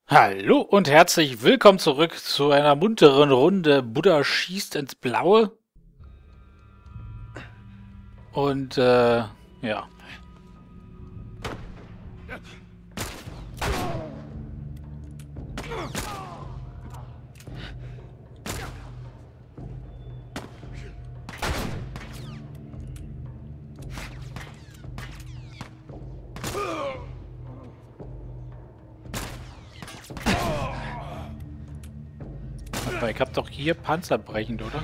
Hallo und herzlich willkommen zurück zu einer munteren Runde Buddha schießt ins Blaue. Und ja. Aber ich hab doch hier panzerbrechend, oder?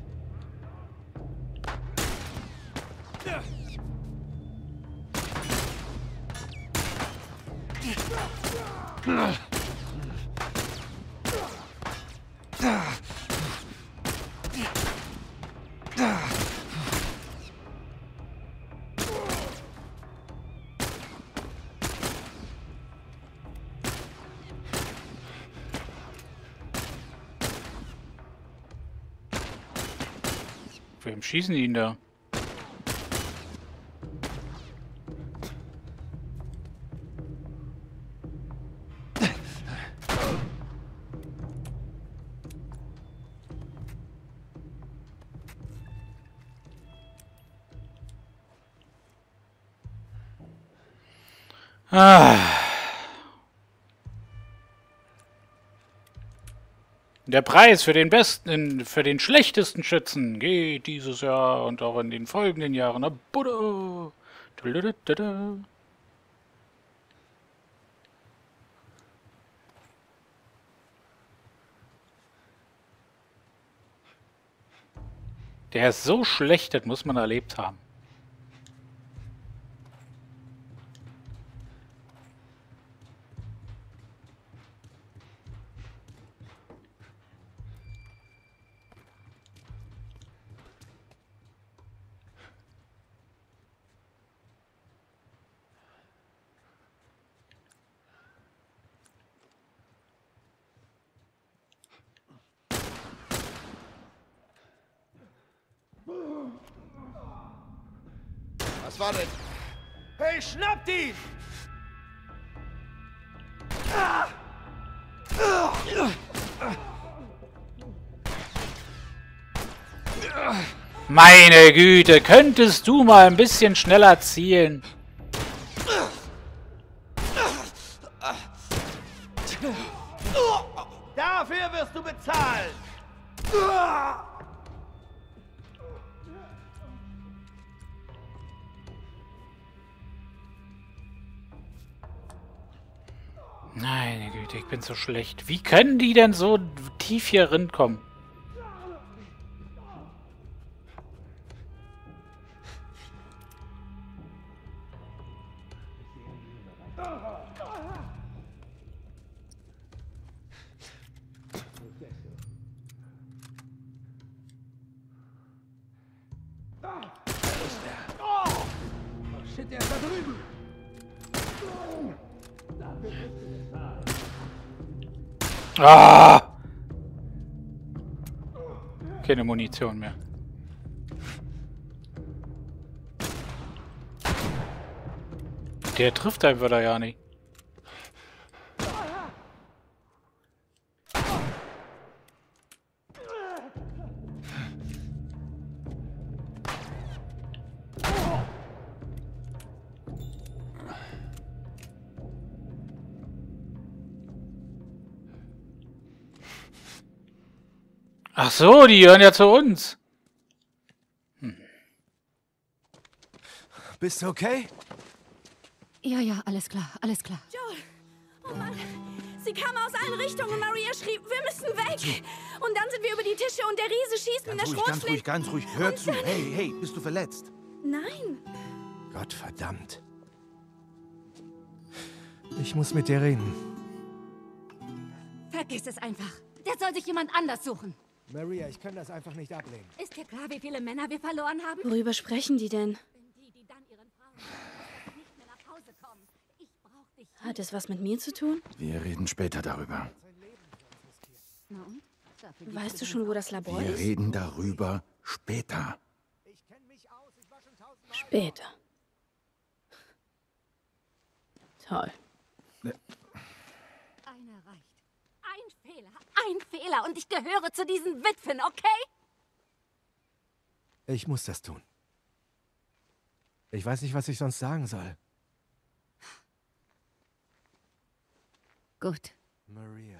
Wem schießen die ihn da? Der Preis für den besten, für den schlechtesten Schützen geht dieses Jahr und auch in den folgenden Jahren nach Buddha. Der ist so schlecht, das muss man erlebt haben. Was war denn? Hey, schnappt ihn! Meine Güte, könntest du mal ein bisschen schneller zielen? Dafür wirst du bezahlen! Meine Güte, ich bin so schlecht. Wie können die denn so tief hier rinkommen? Shit, der ist da drüben! Ah! Keine Munition mehr. Der trifft einfach da ja nicht. Ach so, die gehören ja zu uns. Bist du okay? Ja, alles klar, alles klar. Joel! Oh Mann! Sie kamen aus allen Richtungen und Maria schrie, wir müssen weg! Und dann sind wir über die Tische und der Riese schießt mit einer Schrotflinte. Ganz ruhig, hör zu. Hey, bist du verletzt? Nein! Gott verdammt. Ich muss mit dir reden. Vergiss es einfach. Der soll sich jemand anders suchen. Maria, ich kann das einfach nicht ablehnen. Ist dir klar, wie viele Männer wir verloren haben? Worüber sprechen die denn? Die dann ihren Frauen nicht mehr nach Hause kommen. Ich brauch dich. Hat es was mit mir zu tun? Wir reden später darüber. Na und? Dafür Weißt du schon, wo das Labor Wir ist? reden darüber später. Später. Toll. einer reicht. ein Fehler und ich gehöre zu diesen Witwen, okay? Ich muss das tun. Ich weiß nicht, was ich sonst sagen soll. Gut. Maria.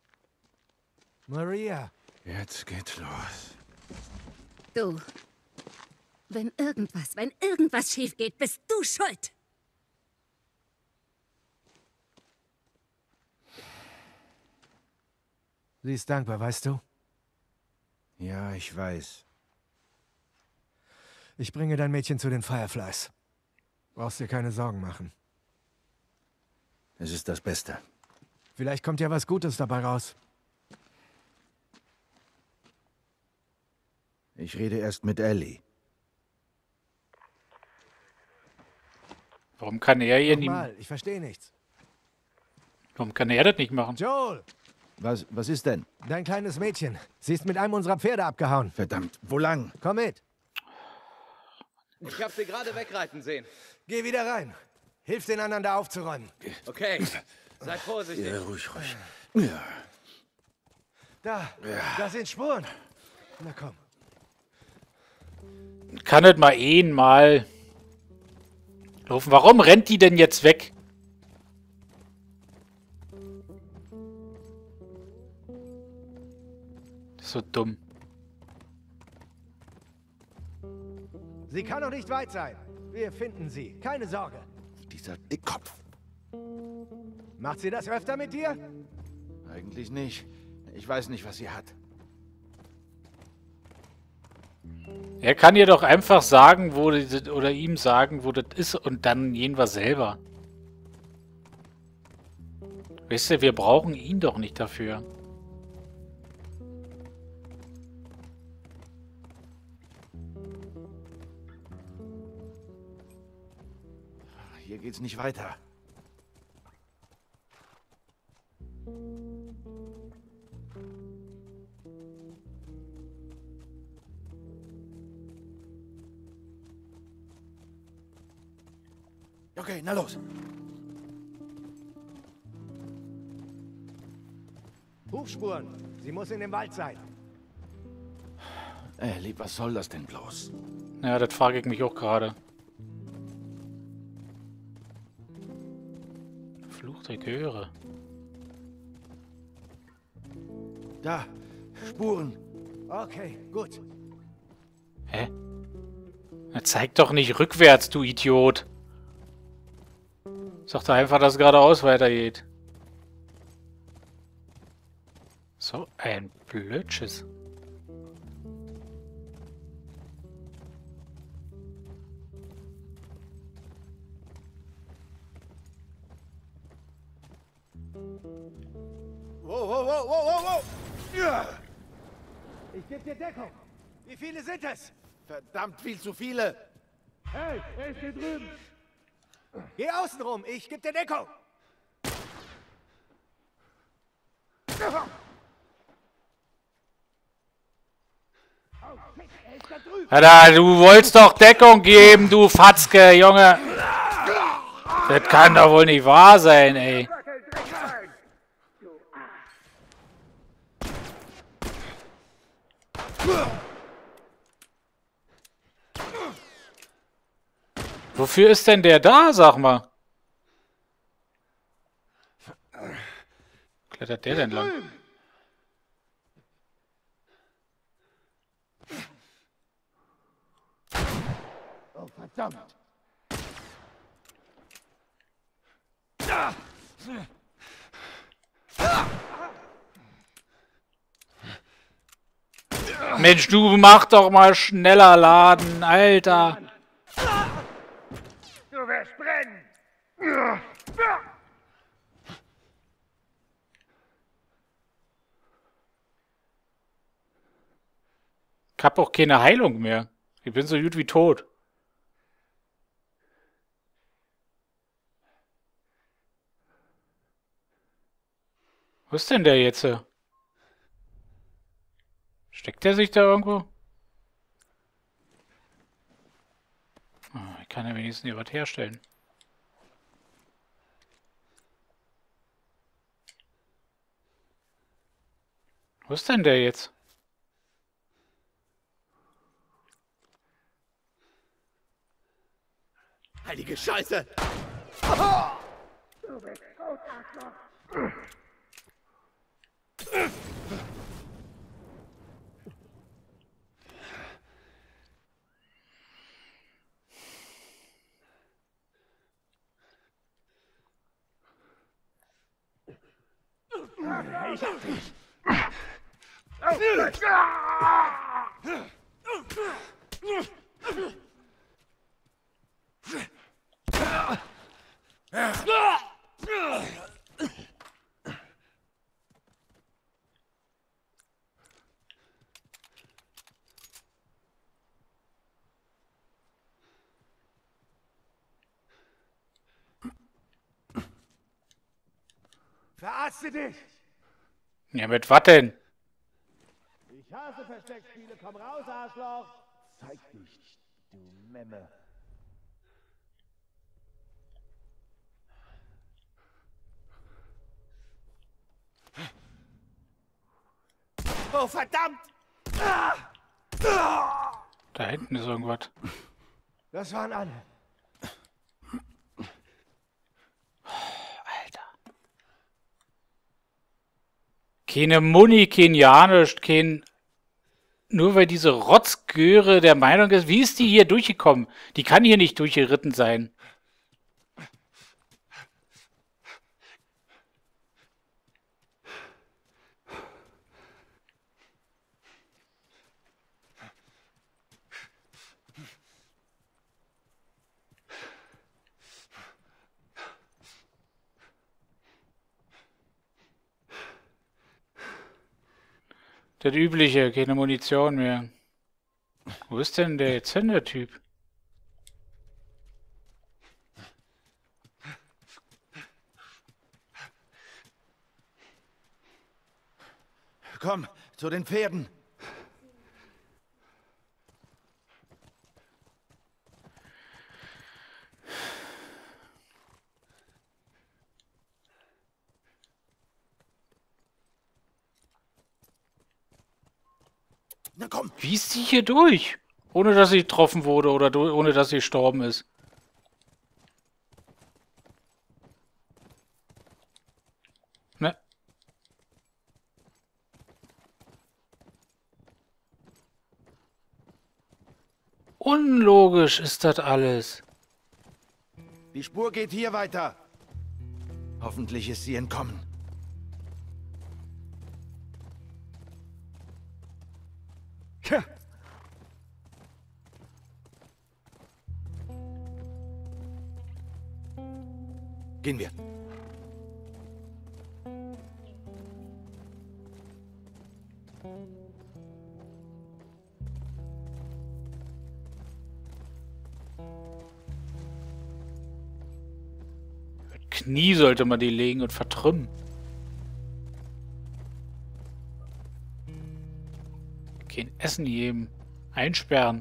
Maria! Jetzt geht's los. Du. Wenn irgendwas schief geht, bist du schuld. Sie ist dankbar, weißt du? Ja, ich weiß. Ich bringe dein Mädchen zu den Fireflies. Brauchst dir keine Sorgen machen. Es ist das Beste. Vielleicht kommt ja was Gutes dabei raus. Ich rede erst mit Ellie. Warum kann er ihr nicht... Nochmal, ich verstehe nichts. Warum kann er das nicht machen? Joel, Was ist denn? dein kleines Mädchen. Sie ist mit einem unserer Pferde abgehauen. Verdammt, wo lang? Komm mit. Ich hab sie gerade wegreiten sehen. Geh wieder rein. Hilf den anderen da aufzuräumen. Okay, sei vorsichtig. Ja, ruhig. Ja. Da sind Spuren. Na komm. Kann nicht mal mal laufen. Warum rennt die denn jetzt weg? Das ist so dumm. Sie kann doch nicht weit sein. Wir finden sie. Keine Sorge. Dieser Dickkopf. Macht sie das öfter mit dir? Eigentlich nicht. Ich weiß nicht, was sie hat. Er kann ihr doch einfach sagen, wo die, oder ihm sagen, wo das ist und dann gehen wir selber. Weißt du, wir brauchen ihn doch nicht dafür. Hier geht's nicht weiter. Okay, na los. Hufspuren. Sie muss in dem Wald sein. Ellie, was soll das denn bloß? Ja, das frage ich mich auch gerade. Fluch der Göre. Da, Spuren. Okay, gut. Hä? Er zeigt doch nicht rückwärts, du Idiot. Sag doch einfach, dass es geradeaus weitergeht. So ein Blödschiss. Wow. Ja. Ich gebe dir Deckung. Wie viele sind es? Verdammt viel zu viele. Hey, er ist hier drüben. Geh außen rum, ich gebe dir Deckung. Alter, du wolltest doch Deckung geben, du Fatzke, Junge. Das kann doch wohl nicht wahr sein, ey. Wofür ist denn der da, sag mal? Klettert der denn lang? Oh, verdammt. Mensch, du mach doch mal schneller laden, Alter. Du wirst brennen. Ich hab auch keine Heilung mehr. Ich bin so gut wie tot. Wo ist denn der jetzt? Steckt der sich da irgendwo? Ich kann ja wenigstens hier was herstellen. Wo ist denn der jetzt? Heilige Scheiße! Ich hab dich. Verarzte dich! Ja, mit was denn? Ich hasse Versteckspiele. Komm raus, Arschloch! Zeig dich, du Memme. Oh, verdammt! Da hinten ist irgendwas. Das waren alle. Alter. Keine Muni, kein Janisch, kein... Nur weil diese Rotzgöre der Meinung ist, wie ist die hier durchgekommen? Die kann hier nicht durchgeritten sein. Das Übliche, keine Munition mehr. Wo ist denn der jetzt hin, der Typ? Komm, zu den Pferden. Na komm. Wie ist sie hier durch? Ohne dass sie getroffen wurde oder ohne dass sie gestorben ist. Ne? Unlogisch ist das alles. Die Spur geht hier weiter. Hoffentlich ist sie entkommen. Tja. Gehen wir. Knie sollte man die legen und vertrümmen. Kein Essen geben. Einsperren.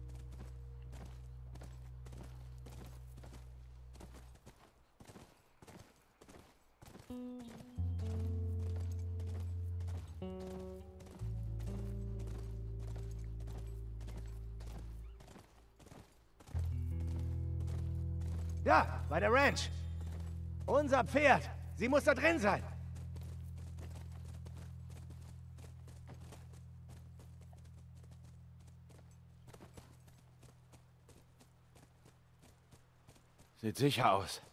Ja, bei der Ranch. Unser Pferd. Sie muss da drin sein. Sieht sicher aus.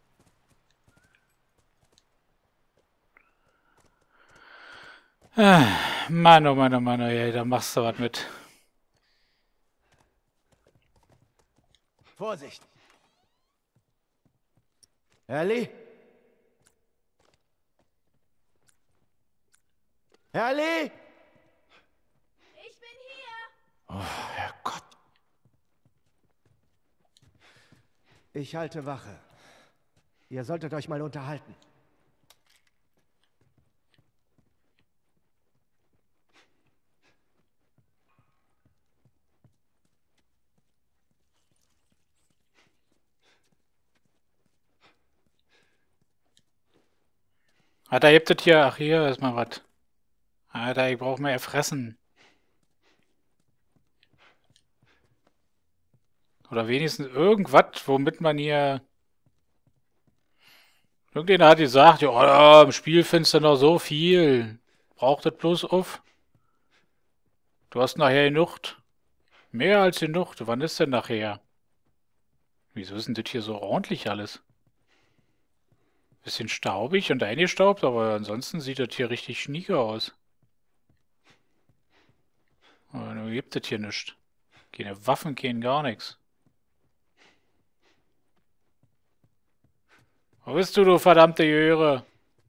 Mann, oh Mann, oh Mann, oh je, da machst du was mit. Vorsicht. Ellie? Ellie? Ich bin hier! Oh, Herrgott. Ich halte Wache. Ihr solltet euch mal unterhalten. Ah, da gibt es hier, ach hier ist mal was. Alter, ich brauche mehr Fressen. Oder wenigstens irgendwas, womit man hier... Irgendjemand hat gesagt, ja, im Spiel findest du noch so viel. Braucht das bloß auf. Du hast nachher genug. Mehr als genug. Wann ist denn nachher? Wieso ist denn das hier so ordentlich alles? Bisschen staubig und eingestaubt, aber ansonsten sieht das hier richtig schnieke aus. Aber nur gibt es hier nichts. Keine Waffen, kein gar nichts. Wo bist du, du verdammte Jöre?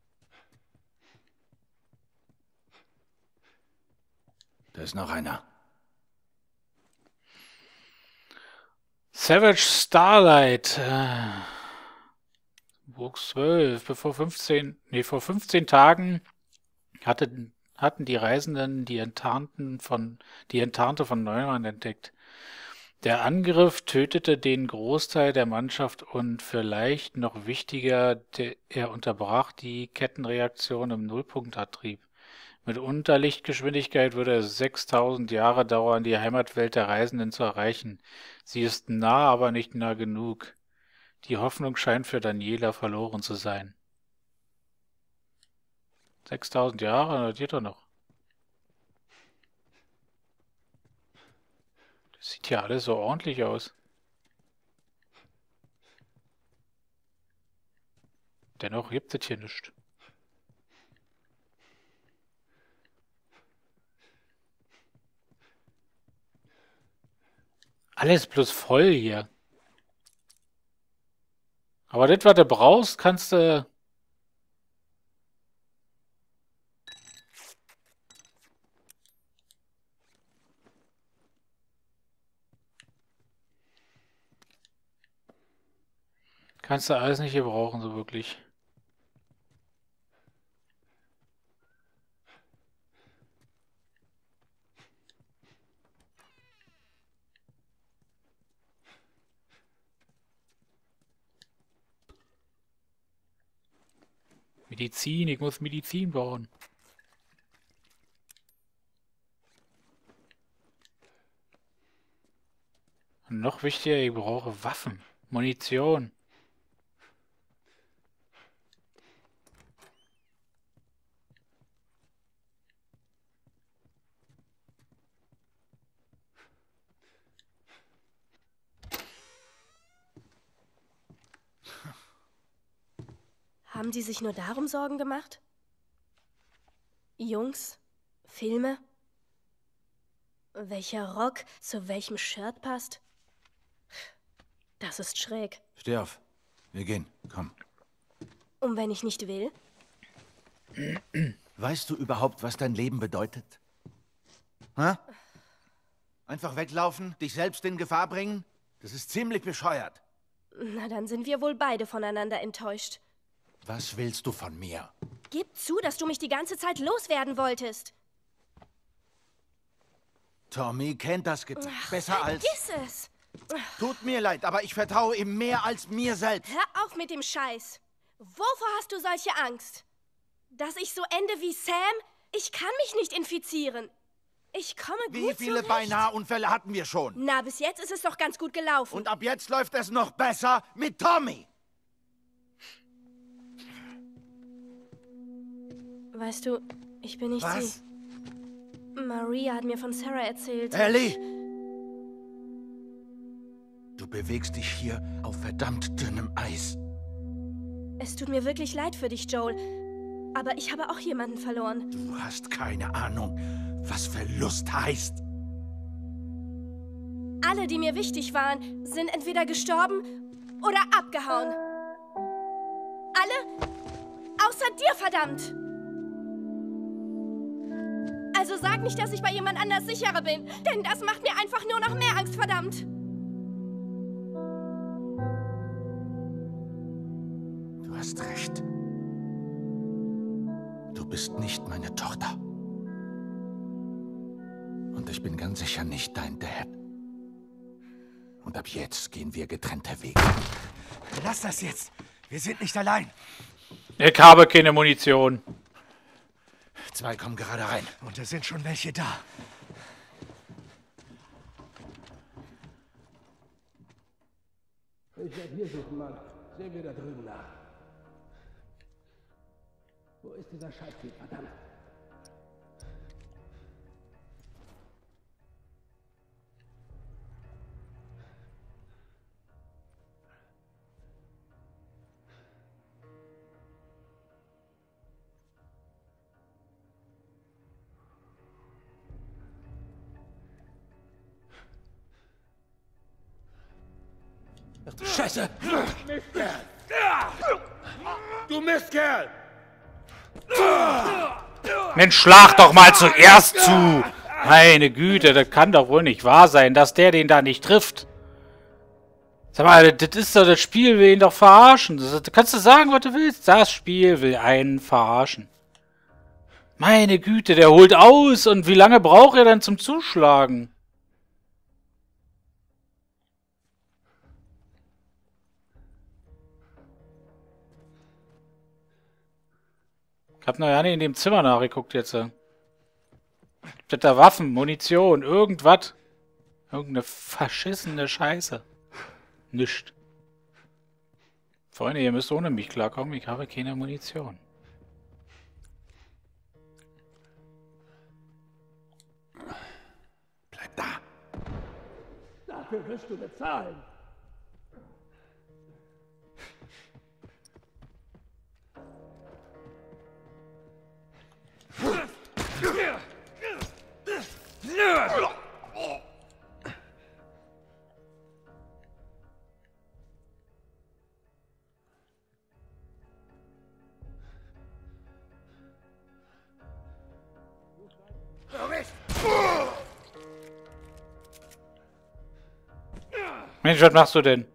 Da ist noch einer. Savage Starlight. Burg 12. Vor 15 Tagen hatten die Reisenden die Enttarnte von Neumann entdeckt. Der Angriff tötete den Großteil der Mannschaft und vielleicht noch wichtiger, er unterbrach die Kettenreaktion im Nullpunktantrieb. Mit Unterlichtgeschwindigkeit würde es 6000 Jahre dauern, die Heimatwelt der Reisenden zu erreichen. Sie ist nah, aber nicht nah genug. Die Hoffnung scheint für Daniela verloren zu sein. 6000 Jahre, das geht doch noch. Das sieht ja alles so ordentlich aus. Dennoch gibt es hier nichts. Alles bloß voll hier. Aber das, was du brauchst, kannst du... Kannst du alles nicht gebrauchen, so wirklich. Medizin, ich muss Medizin bauen. Und noch wichtiger, ich brauche Waffen, Munition. Haben die sich nur darum Sorgen gemacht? Jungs? Filme? Welcher Rock zu welchem Shirt passt? Das ist schräg. Steh auf. Wir gehen. Komm. Und wenn ich nicht will? Weißt du überhaupt, was dein Leben bedeutet? Hä? Einfach weglaufen? Dich selbst in Gefahr bringen? Das ist ziemlich bescheuert. Na, dann sind wir wohl beide voneinander enttäuscht. Was willst du von mir? Gib zu, dass du mich die ganze Zeit loswerden wolltest. Tommy kennt das Gebiet besser als... Vergiss es! Tut mir leid, aber ich vertraue ihm mehr als mir selbst. Hör auf mit dem Scheiß. Wovor hast du solche Angst? Dass ich so ende wie Sam? Ich kann mich nicht infizieren. Ich komme gut Wie viele zurecht. Beinahe-Unfälle hatten wir schon? Na, bis jetzt ist es doch ganz gut gelaufen. Und ab jetzt läuft es noch besser mit Tommy. Weißt du, ich bin nicht Was? sie. Maria hat mir von Sarah erzählt. Ellie! Du bewegst dich hier auf verdammt dünnem Eis. Es tut mir wirklich leid für dich, Joel. Aber ich habe auch jemanden verloren. Du hast keine Ahnung, was Verlust heißt. Alle, die mir wichtig waren, sind entweder gestorben oder abgehauen. Alle außer dir, verdammt! Also sag nicht, dass ich bei jemand anders sicherer bin, denn das macht mir einfach nur noch mehr Angst, verdammt. Du hast recht. Du bist nicht meine Tochter. Und ich bin ganz sicher nicht dein Dad. Und ab jetzt gehen wir getrennte Wege. Lass das jetzt. Wir sind nicht allein. Ich habe keine Munition. 2 kommen gerade rein. Und es sind schon welche da. Ich werde hier suchen, Mann. Sehen wir da drüben nach. Wo ist dieser Scheißtyp, verdammt? Ach du Scheiße! Mistkerl! Du Mistkerl! Mensch, schlag doch mal zuerst zu! Meine Güte, das kann doch wohl nicht wahr sein, dass der den da nicht trifft. Sag mal, das ist doch das Spiel, will ihn doch verarschen. Das kannst du sagen, was du willst. Das Spiel will einen verarschen. Meine Güte, der holt aus. Und wie lange braucht er dann zum Zuschlagen? Ich hab noch ja nicht in dem Zimmer nachgeguckt jetzt. Gibt es da Waffen, Munition, irgendwas? Irgendeine verschissene Scheiße. Nischt. Freunde, ihr müsst ohne mich klarkommen. Ich habe keine Munition. Bleib da. Dafür wirst du bezahlen. Mensch, was machst du denn?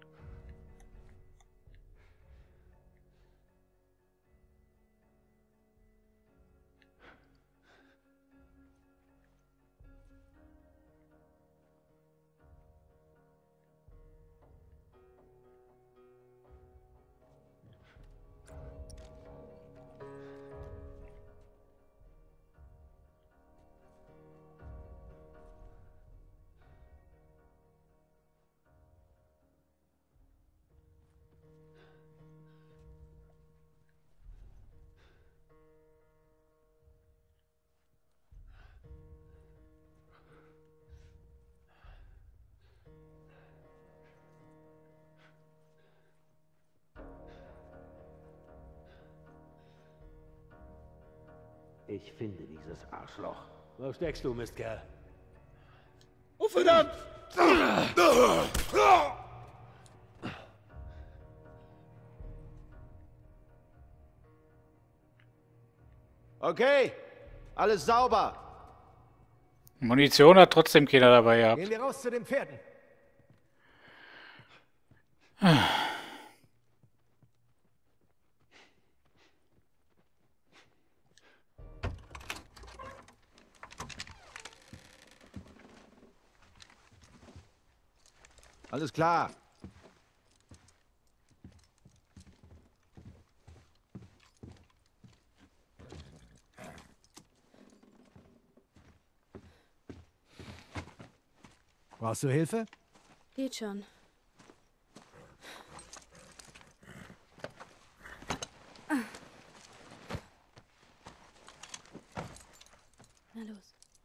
Ich finde dieses Arschloch. Wo steckst du, Mistkerl? Oh, verdammt! Okay, alles sauber. Munition hat trotzdem keiner dabei gehabt. Gehen wir raus zu den Pferden. Alles klar. Brauchst du Hilfe? Geht schon. Na los.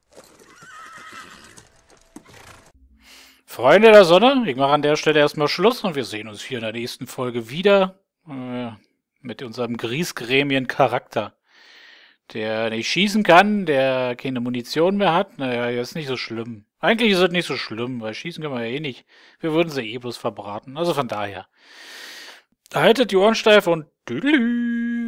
Freunde der Sonne, ich mache an der Stelle erstmal Schluss und wir sehen uns hier in der nächsten Folge wieder mit unserem Griesgremien-Charakter, der nicht schießen kann, der keine Munition mehr hat. Naja, ist nicht so schlimm. Eigentlich ist es nicht so schlimm, weil schießen können wir ja eh nicht. Wir würden sie eh bloß verbraten. Also von daher, haltet die Ohren steif und tüdelü.